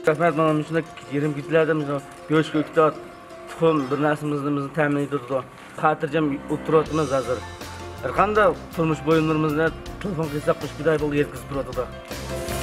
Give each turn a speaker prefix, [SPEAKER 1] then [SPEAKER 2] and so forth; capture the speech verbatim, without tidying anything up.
[SPEAKER 1] Rahmat, mana shunda yerim kitlarda go'sht ko'ktat, tuxum bir narsalarimizni ta'min etadi. Xotirjam o'tiramiz hozir. Har qanday turmush buyumlarimizni telefon qilsak, qushbiday bo'lib yetkazib turadi.